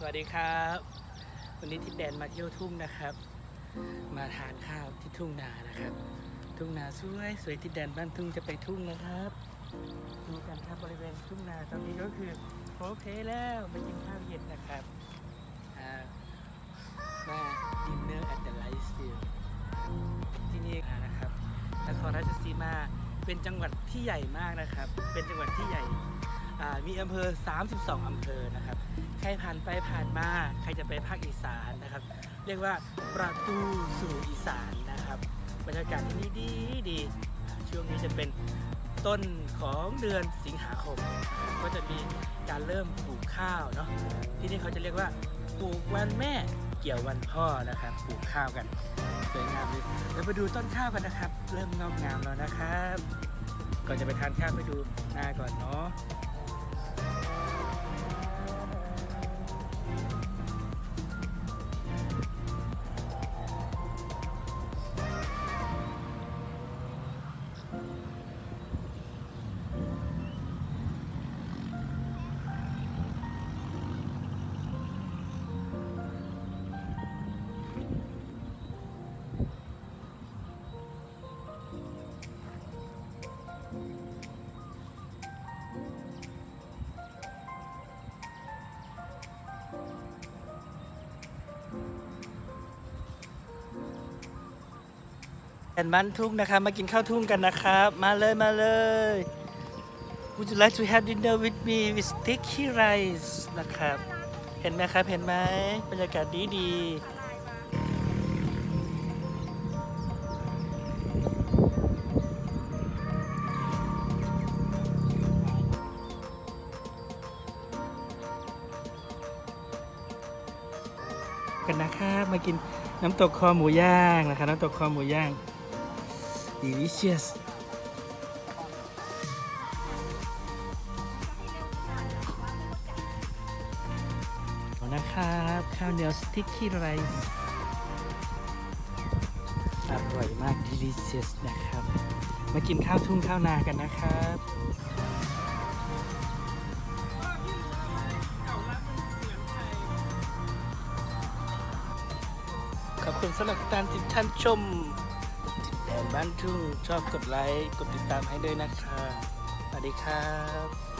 วัสดีครับวันนี้ทิดแดนมาเที่ยวทุ่งนะครับมาทานข้าวที่ทุ่งนานะครับทุ่งนาสวยทิดแดนบ้านทุ่งจะไปทุ่งนะครับดูกันครับบริเวณทุ่งนาตอนนี้ก็คือโอเคแล้วมากินข้าวเย็นนะครับมาดินเนอร์แอทเดอะไลท์ฟิลด์ที่นี่นะครับนครราชสีมาเป็นจังหวัดที่ใหญ่มากนะครับเป็นจังหวัดที่ใหญ่มีอำเภอ32อำเภอนะครับใครผ่านไปผ่านมาใครจะไปภาคอีสานนะครับเรียกว่าประตูสู่อีสานนะครับบรรยากาศที่นี่ดีช่วงนี้จะเป็นต้นของเดือนสิงหาคมก็จะมีการเริ่มปลูกข้าวเนาะที่นี่เขาจะเรียกว่าปลูกวันแม่เกี่ยววันพ่อนะครับปลูกข้าวกันสวยงามเลยเดี๋ยวไปดูต้นข้าวกันนะครับเริ่มงอกงามแล้วนะครับก่อนจะไปทานข้าวไปดูนาก่อนเนาะแอนบ้านทุ่งนะครับมากินข้าวทุ่งกันนะครับมาเลย Would you like to have dinner with me with sticky rice นะครับเห็นไหมครับเห็นไหมบรรยากาศดีกันนะครับมากินน้ำตกคอหมูย่างนะครับน้ำตกคอหมูย่าง delicious นะครับข้าวเหนียวสติ๊กกี้ไรซ์อร่อยมาก delicious นะครับมากินข้าวทุ่งข้าวนากันนะครับขอบคุณสำหรับการติดตามชมแดนบ้านทุ่งชอบกดไลค์กดติดตามให้ด้วยนะครับสวัสดีครับ